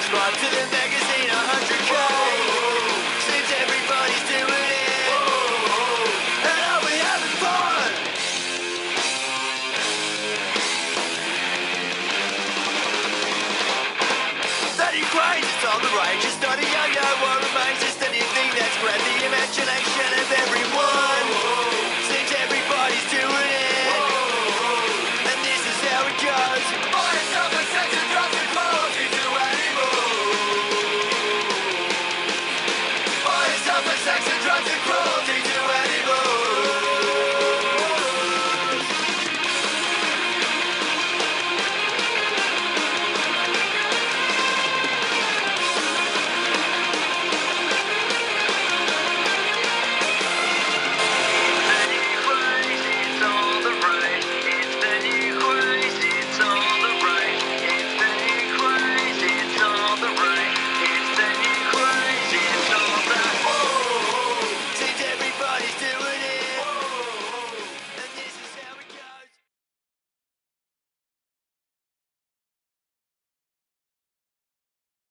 subscribe to the magazine 100K. Seems everybody's doing it. And are we having fun? That Ukraine is all the rage. It's starting